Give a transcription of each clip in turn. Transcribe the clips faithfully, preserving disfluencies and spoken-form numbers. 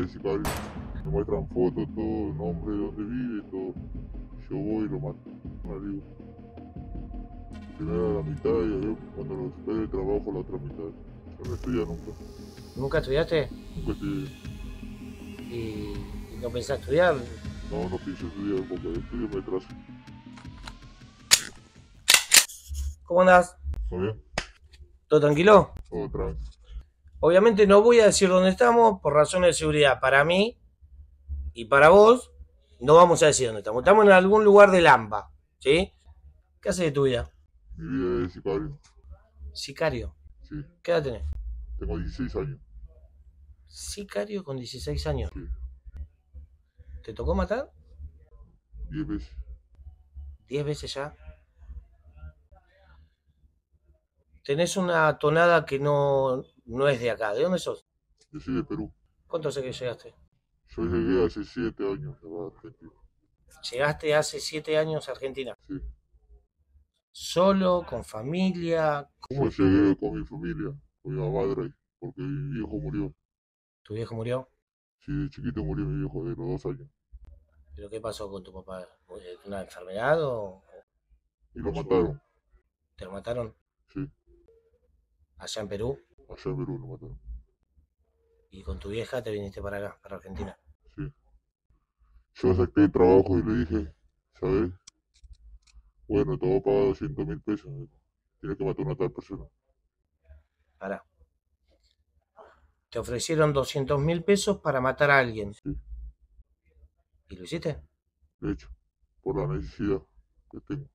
de sicario. Me muestran fotos, todo, nombre, dónde vive, todo. Yo voy y lo mato. No le digo. Primero a la mitad y a ver cuando lo espere el trabajo la otra mitad. Yo no estudié nunca. ¿Nunca estudiaste? Nunca estudié. ¿Y, y no pensás estudiar? No, no pienso estudiar porque el estudio me atrasa. ¿Cómo andás? ¿Todo bien? ¿Todo tranquilo? Todo tranquilo. Obviamente no voy a decir dónde estamos por razones de seguridad. Para mí y para vos, no vamos a decir dónde estamos. Estamos en algún lugar de Lampa, ¿sí? ¿Qué haces de tu vida? Mi vida es sicario. Sicario. Sí. ¿Qué edad tenés? Tengo dieciséis años. Sicario con dieciséis años. Sí. ¿Te tocó matar? diez veces. diez veces ya. Tenés una tonada que no, no es de acá. ¿De dónde sos? Yo soy de Perú. ¿Cuánto hace que llegaste? Yo llegué hace siete años a Argentina. Llegaste hace siete años a Argentina. Sí. ¿Solo? ¿Con familia? Yo llegué con mi familia, con mi madre, porque mi viejo murió. ¿Tu viejo murió? Sí, de chiquito murió mi viejo de los dos años. ¿Pero qué pasó con tu papá? ¿Una enfermedad o Y lo mataron. te lo mataron? Sí. ¿Allá en Perú? Allá en Perú lo mataron. ¿Y con tu vieja te viniste para acá, para Argentina? Sí. Yo acepté el trabajo y le dije, ¿sabes? Bueno, te voy a pagar doscientos mil pesos. Tienes que matar a una tal persona. Pará. Te ofrecieron doscientos mil pesos para matar a alguien. Sí. ¿Y lo hiciste? De hecho, por la necesidad que tengo.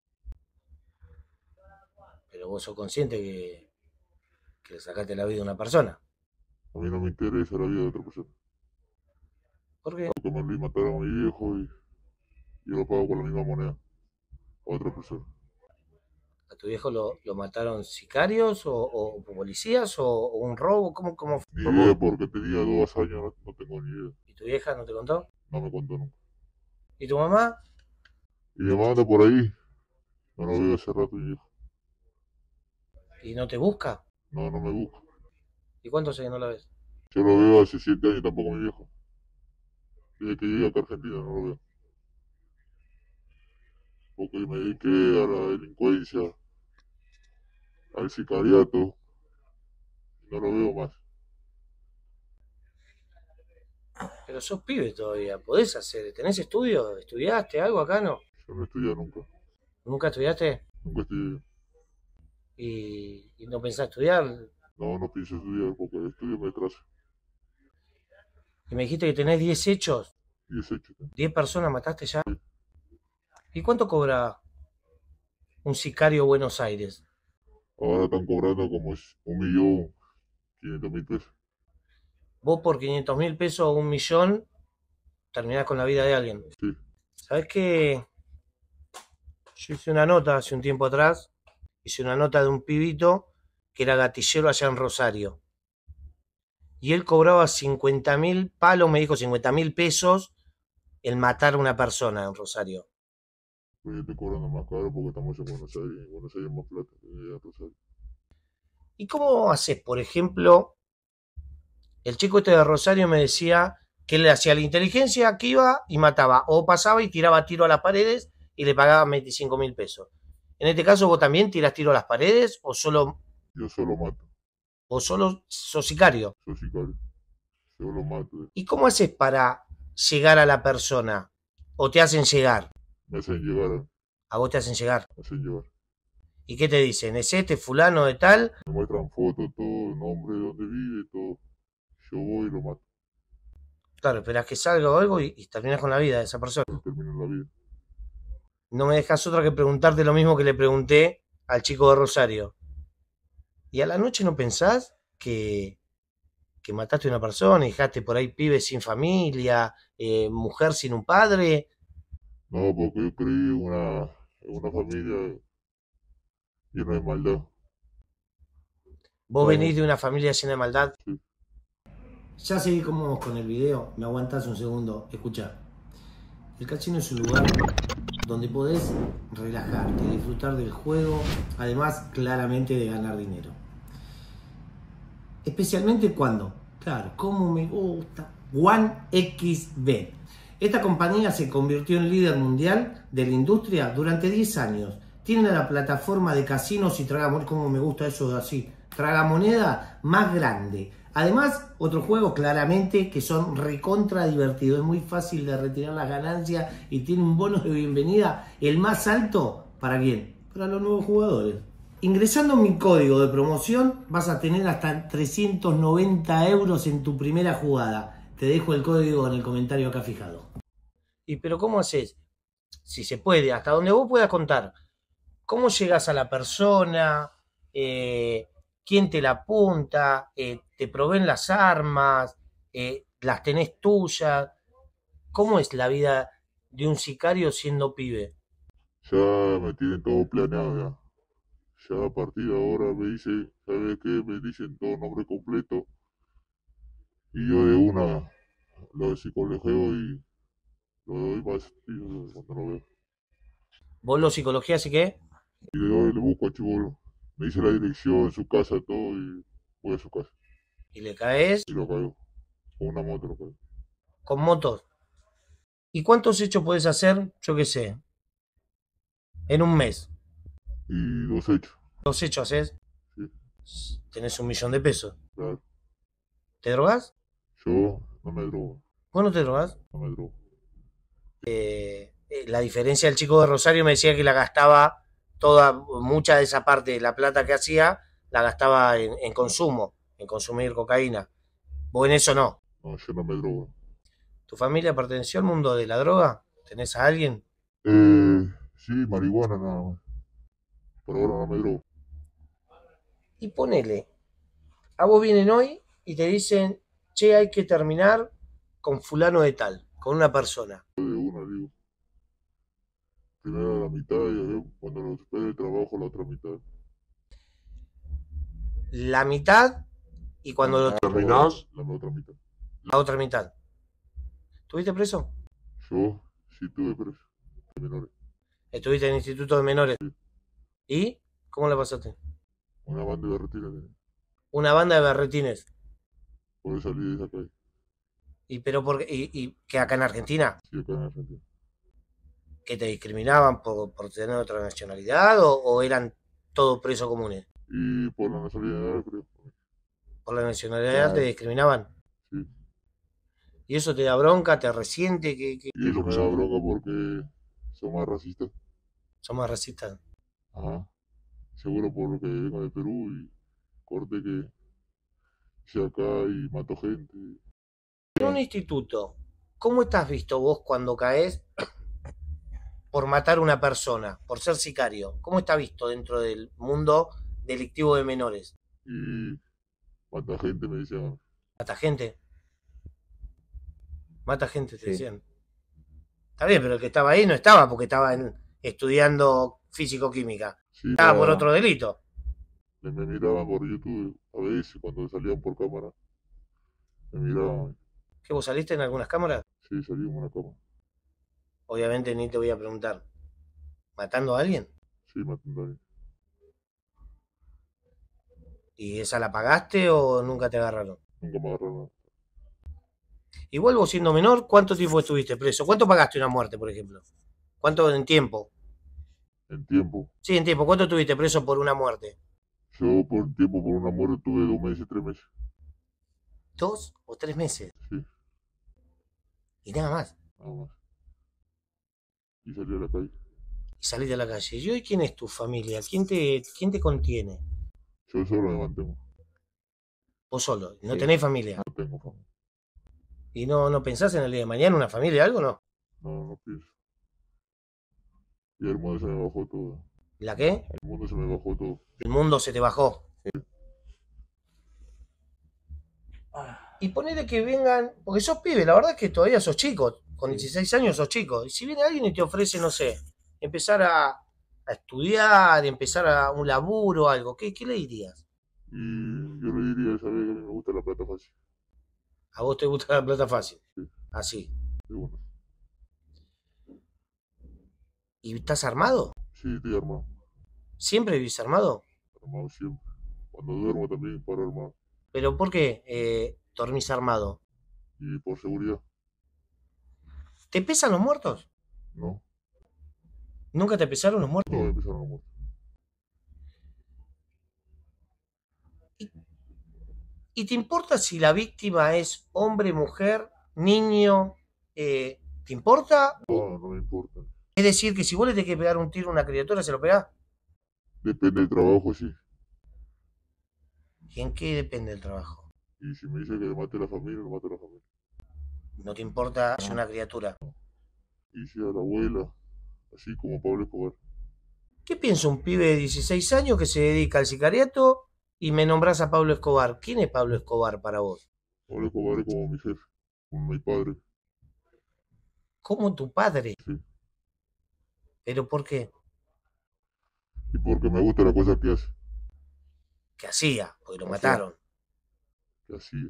Pero vos sos consciente que, que le sacaste la vida a una persona. A mí no me interesa la vida de otra persona. ¿Por qué? Porque me mataron a mi viejo y yo lo pago con la misma moneda a otra persona. ¿A tu viejo lo, lo mataron sicarios o, o policías o, o un robo? ¿Cómo, cómo fue? Ni idea, porque tenía dos años, no, no tengo ni idea. ¿Y tu vieja no te contó? No me contó nunca. ¿Y tu mamá? Y me manda por ahí. No lo veo hace rato mi viejo. ¿Y no te busca? No, no me busca. ¿Y cuánto hace que no la ves? Yo lo veo hace siete años, tampoco mi viejo. Desde que llegué acá a Argentina no lo veo. Porque me dediqué a la delincuencia, al sicariato. No lo veo más. Pero sos pibe todavía, podés hacer, ¿tenés estudio? ¿Estudiaste algo acá, no? Yo no estudié nunca. ¿Nunca estudiaste? Nunca estudié. ¿Y, y no pensás estudiar? No, no pienso estudiar porque el estudio me atrasa. Y me dijiste que tenés diez hechos, diez hechos. diez personas mataste ya. Sí. ¿Y cuánto cobra un sicario Buenos Aires? Ahora están cobrando como un millón quinientos mil pesos. Vos por quinientos mil pesos o un millón terminás con la vida de alguien. Sí. ¿Sabés qué? Yo hice una nota hace un tiempo atrás, hice una nota de un pibito que era gatillero allá en Rosario. Y él cobraba cincuenta mil palos, me dijo cincuenta mil pesos el matar a una persona en Rosario. Pues yo estoy cobrando más caro porque estamos en Buenos Aires. En Buenos Aires más plata que en Rosario. ¿Y cómo haces? Por ejemplo, el chico este de Rosario me decía que él hacía la inteligencia, que iba y mataba, o pasaba y tiraba tiro a las paredes y le pagaban veinticinco mil pesos. En este caso, ¿vos también tirás tiro a las paredes o solo, Yo solo mato. o solo sos sicario? Soy sicario. Yo lo mato. ¿Y cómo haces para llegar a la persona? ¿O te hacen llegar? Me hacen llegar. ¿A vos te hacen llegar? Me hacen llegar. ¿Y qué te dicen? ¿Es este fulano de tal? Me muestran fotos, todo, nombre, dónde vive, todo. Yo voy y lo mato. Claro, esperás que salga o algo y, y terminás con la vida de esa persona. Termino la vida. No me dejas otra que preguntarte lo mismo que le pregunté al chico de Rosario. ¿Y a la noche no pensás que, que mataste a una persona y dejaste por ahí pibes sin familia, eh, mujer sin un padre? No, porque yo creí en una, en una familia llena de maldad. ¿Vos No, venís de una familia llena de maldad? sí. Ya seguí como vamos con el video, me aguantás un segundo, escuchá. El casino es un lugar donde podés relajarte, disfrutar del juego, además claramente de ganar dinero. Especialmente cuando, claro, como me gusta One X B. Esta compañía se convirtió en líder mundial de la industria durante diez años. Tiene la plataforma de casinos y tragamonedas, como me gusta eso de así, tragamoneda más grande. Además, otros juegos claramente que son recontra divertidos. Es muy fácil de retirar las ganancias y tiene un bono de bienvenida el más alto. ¿Para quién? Para los nuevos jugadores. Ingresando mi código de promoción vas a tener hasta trescientos noventa euros en tu primera jugada. Te dejo el código en el comentario acá fijado. ¿Y pero cómo haces? Si se puede, hasta donde vos puedas contar. ¿Cómo llegas a la persona? Eh, ¿Quién te la apunta? Eh, ¿Te proveen las armas? Eh, ¿Las tenés tuyas? ¿Cómo es la vida de un sicario siendo pibe? Ya me tienen todo planeado ya. Ya a partir de ahora me dice, ¿sabes qué? Me dicen todo nombre completo. Y yo de una lo psicologeo y lo doy más tío, cuando lo veo. ¿Vos lo psicología así que? Y le doy, le busco a Chibolo. Me dice la dirección, su casa, todo y voy a su casa. Y le caes Y lo caigo. Con una moto lo caigo. con motos. ¿Y cuántos hechos podés hacer? Yo qué sé. En un mes. Y dos hechos. ¿Dos hechos haces? Sí, Tenés un millón de pesos. claro. ¿Te drogas? Yo no me drogo. ¿Vos no te drogas? No me drogo. Eh, eh, la diferencia del chico de Rosario me decía que la gastaba toda, mucha de esa parte de la plata que hacía, la gastaba en, en consumo, en consumir cocaína. Vos en eso no. No, yo no me drogo. ¿Tu familia perteneció al mundo de la droga? ¿Tenés a alguien? Eh, sí, marihuana nada más. Por ahora no me drogo. Y ponele, a vos vienen hoy y te dicen, che, hay que terminar con fulano de tal, con una persona. De una digo. Primero la mitad y después cuando lo espere el trabajo la otra mitad. La mitad y cuando lo ¿Terminás? La otra mitad. la otra mitad. ¿Estuviste preso? Yo sí tuve preso. De menores. Estuviste en el Instituto de Menores. Sí. ¿Y cómo la pasaste? Una banda de retira tenía. Una banda de berretines. Por eso salí de esa calle. ¿Y pero por qué? ¿Y, y que acá en Argentina? Sí, acá en Argentina. ¿Que te discriminaban por, por tener otra nacionalidad o, o eran todos presos comunes? Y por la nacionalidad creo. ¿Por la nacionalidad Claro. te discriminaban? Sí. ¿Y eso te da bronca, te resiente, que, que Y eso me da bronca porque son más racistas. son más racistas? Ajá. Seguro por lo que vengo de Perú y corte que hice acá y mato gente. En un instituto, ¿cómo estás visto vos cuando caes por matar a una persona, por ser sicario? ¿Cómo está visto dentro del mundo delictivo de menores? Y mata gente me decían. ¿Mata gente? Mata gente, te Sí. decían. Está bien, pero el que estaba ahí no estaba porque estaba en- estudiando físico-química. Sí, Estaba por nada, otro delito. me, me miraban por YouTube a veces cuando salían por cámara. Me miraban. ¿Que vos saliste en algunas cámaras? Sí, salí en una cámara. Obviamente ni te voy a preguntar. ¿Matando a alguien? Sí, matando a alguien. ¿Y esa la pagaste o nunca te agarraron? Nunca me agarraron. Igual vos siendo menor, ¿cuánto tiempo estuviste preso? ¿Cuánto pagaste una muerte, por ejemplo? ¿Cuánto en tiempo? En tiempo. Sí, en tiempo. ¿Cuánto estuviste preso por una muerte? Yo por tiempo, por una muerte, tuve dos meses, tres meses. ¿Dos o tres meses? Sí, Y nada más. nada más. Y salí a la calle. Y saliste a la calle. ¿Y hoy quién es tu familia? ¿Quién te, quién te contiene? Yo solo me mantengo. Vos solo. No Sí. tenés familia. No tengo familia. ¿Y no, no pensás en el día de mañana una familia, algo, no? No, no pienso. Y el mundo se me bajó todo. ¿La qué? El mundo se me bajó todo. El mundo se te bajó. Y ponele que vengan, porque sos pibe, la verdad es que todavía sos chico, con Sí. dieciséis años sos chico. Y si viene alguien y te ofrece, no sé, empezar a, a estudiar, empezar a un laburo o algo, ¿qué, qué le dirías? Y yo le diría, ¿sabes? Que a mí me gusta la plata fácil. ¿A vos te gusta la plata fácil? Sí. Así. De una. ¿Y estás armado? Sí, estoy armado. ¿Siempre vivís armado? Armado siempre. Cuando duermo también paro armado. ¿Pero por qué eh, dormís armado? Y por seguridad, ¿Te pesan los muertos? no. ¿Nunca te pesaron los muertos? No me empezaron a muerto. ¿Y te importa si la víctima es hombre, mujer, niño? Eh, ¿te importa? No, no me importa. Es decir, que si vos le tenés que pegar un tiro a una criatura, ¿se lo pegás? Depende del trabajo, sí. ¿Y en qué depende el trabajo? Y si me dice que le mate a la familia, le mato a la familia. ¿No te importa si una criatura? Y si a la abuela, así como Pablo Escobar. ¿Qué piensa un pibe de dieciséis años que se dedica al sicariato y me nombrás a Pablo Escobar? ¿Quién es Pablo Escobar para vos? Pablo Escobar es como mi jefe, como mi padre. Como tu padre. Sí. ¿Pero por qué? Y porque me gusta la cosa que hace, ¿Qué hacía? Porque lo Hacía. mataron. que hacía.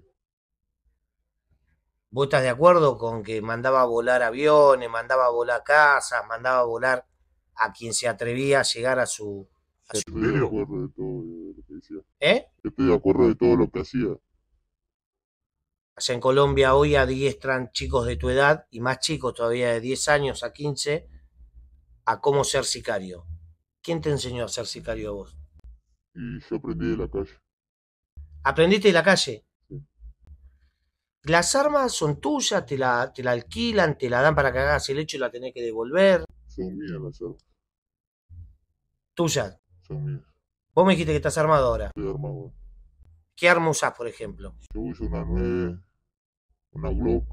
¿Vos estás de acuerdo con que mandaba a volar aviones, mandaba a volar casas, mandaba a volar a quien se atrevía a llegar a su... a su- Estoy de acuerdo de todo de lo que decía. ¿Eh? Estoy de acuerdo de todo lo que hacía. Allá en Colombia hoy adiestran chicos de tu edad y más chicos todavía de diez años a quince a cómo ser sicario. ¿Quién te enseñó a ser sicario a vos? Y yo aprendí de la calle. ¿Aprendiste de la calle? Sí. Las armas son tuyas, te la, te la alquilan, te la dan para que hagas el hecho y la tenés que devolver. Son mías las armas. Tuya. Son mías. Vos me dijiste que estás armado ahora. Estoy armado. ¿Qué arma usás, por ejemplo? Yo uso una nueve, una Glock.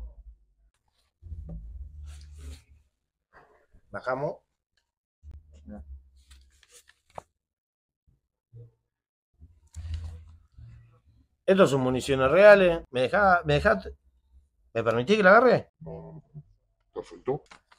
Bajamos. Estos son municiones reales. ¿Me dejás? ¿Me dejás? ¿Me permitís que la agarre? No, no, no. Perfecto.